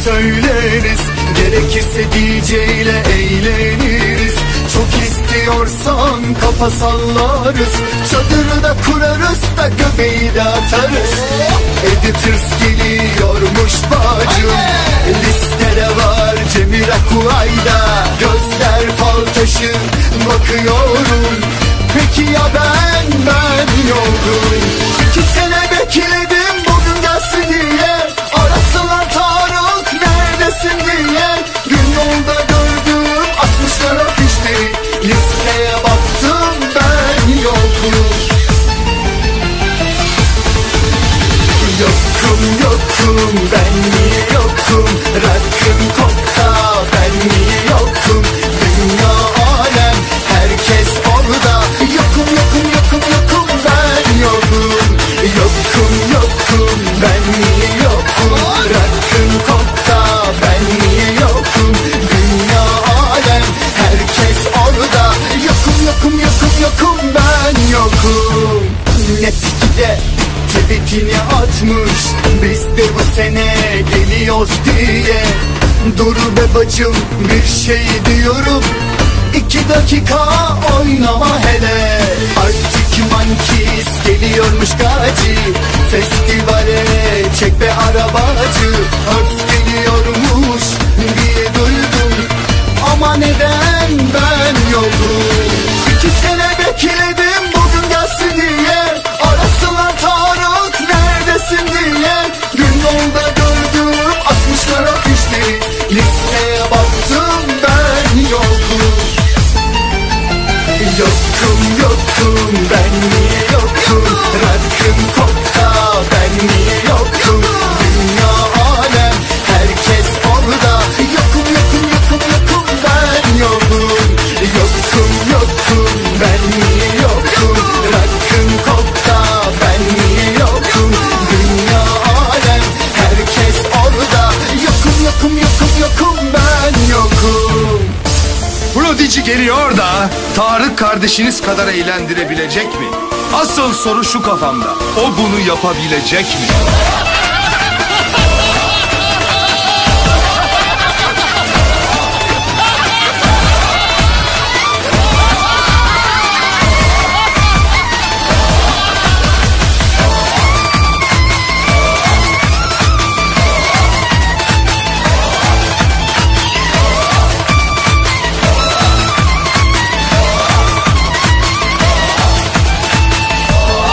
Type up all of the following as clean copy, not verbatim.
söyleriz, gerekirse DJ ile eğleniriz. Çok istiyorsan kafa sallarız, çadırı da kurarız da göbeği de atarız. Editors geliyormuş bacım, listede var Cemil Akuya'da. Gözler fal taşı bakıyorum, peki ya ben yokum. 2 sene bekledim bugün gelsin diye, arasınlar Tarık neredesin diye. Gün yolda gördüm asmışlar afişleri, listeye baktım ben yokum. Yokum ben niye yokum, rakım kokta ben niye yokum. Dünya alem herkes orada, yokum ben yokum. Yokum ben niye yokum, rakım kokta ben niye yokum. Dünya alem herkes orada, yokum ben yokum. Netskide tweetini atmış, biz de bu sene geliyoruz diye. Dur be bacım bir şey diyorum, 2 dakika oynama hele. Arctic Monkeys geliyormuş Gazi, festivale çek be arabacı. Hırs geliyormuş diye duydum, ama neden ben yokum. 2 sene bekledim bugün gelsin diye, arasınlar Tarık neredesin diye. Gün yolda gördüm asmışlar afişleri, listeye baktım ben yokum. Yokum ben niye yokum, rakım kokta ben niye yokum. Dünya alem herkes orada, yokum ben yokum. Yokum ben niye yokum, rakım kokta ben niye yokum. Dünya alem herkes orada, yokum ben yokum. Prodigy geliyor da Tarık kardeşiniz kadar eğlendirebilecek mi? Asıl soru şu kafamda, o bunu yapabilecek mi?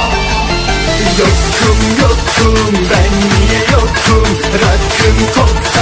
Yokum ben niye yokum, rakım kokta